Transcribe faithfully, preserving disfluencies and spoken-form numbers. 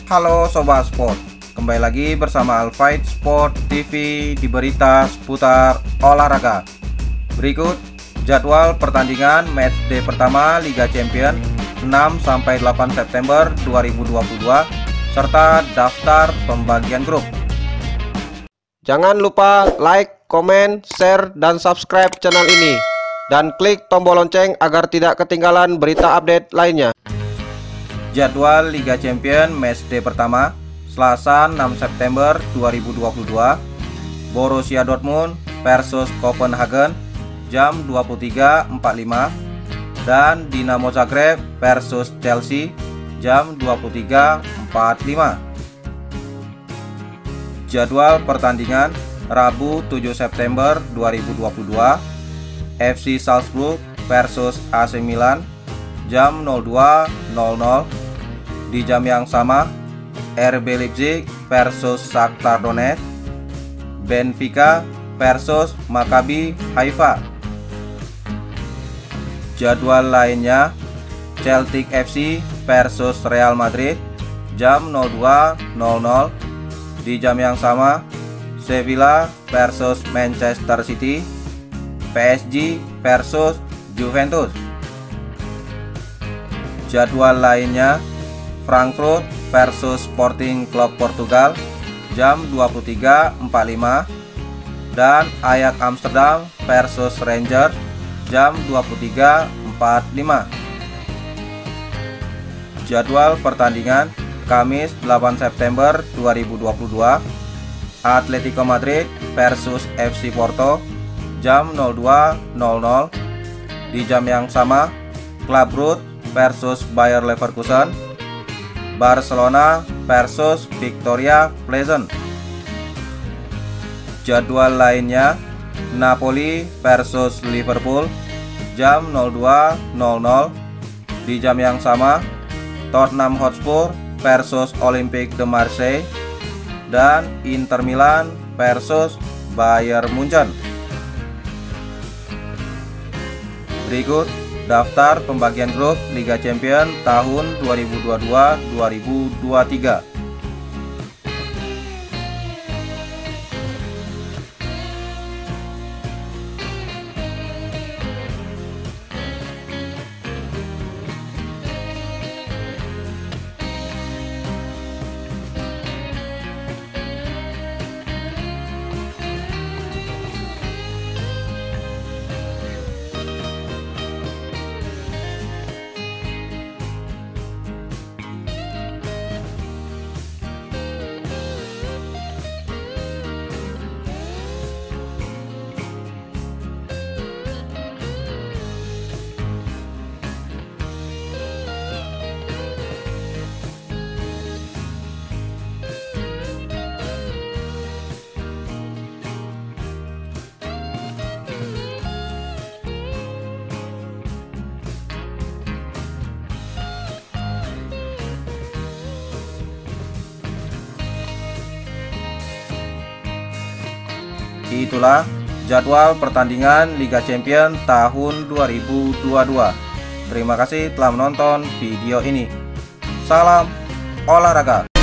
Halo Sobat Sport, kembali lagi bersama Alfight Sport T V di berita seputar olahraga. Berikut jadwal pertandingan matchday pertama Liga Champions enam sampai delapan September dua ribu dua puluh dua serta daftar pembagian grup. Jangan lupa like, komen, share, dan subscribe channel ini dan klik tombol lonceng agar tidak ketinggalan berita update lainnya. Jadwal Liga Champions matchday pertama Selasa enam September dua ribu dua puluh dua, Borussia Dortmund versus Copenhagen jam dua puluh tiga empat puluh lima dan Dinamo Zagreb versus Chelsea jam dua puluh tiga empat puluh lima. Jadwal pertandingan Rabu tujuh September dua ribu dua puluh dua, F C Salzburg versus A C Milan jam nol dua nol nol. Di jam yang sama, R B Leipzig versus Shakhtar Donetsk, Benfica versus Maccabi Haifa. Jadwal lainnya, Celtic F C versus Real Madrid jam nol dua nol nol. Di jam yang sama, Sevilla versus Manchester City, P S G versus Juventus. Jadwal lainnya, Frankfurt versus Sporting Club Portugal jam dua puluh tiga empat puluh lima dan Ajax Amsterdam versus Rangers jam dua puluh tiga empat puluh lima. Jadwal pertandingan Kamis delapan September dua ribu dua puluh dua, Atletico Madrid versus F C Porto jam nol dua nol nol. Di jam yang sama, Club Brugge versus Bayer Leverkusen, Barcelona versus Victoria Pleasant. Jadwal lainnya, Napoli versus Liverpool jam nol dua nol nol. Di jam yang sama, Tottenham Hotspur versus Olympique de Marseille dan Inter Milan versus Bayern Munchen. Berikut daftar pembagian grup Liga Champions tahun dua ribu dua puluh dua dua ribu dua puluh tiga. Itulah jadwal pertandingan Liga Champions tahun dua ribu dua puluh dua. Terima kasih telah menonton video ini. Salam olahraga.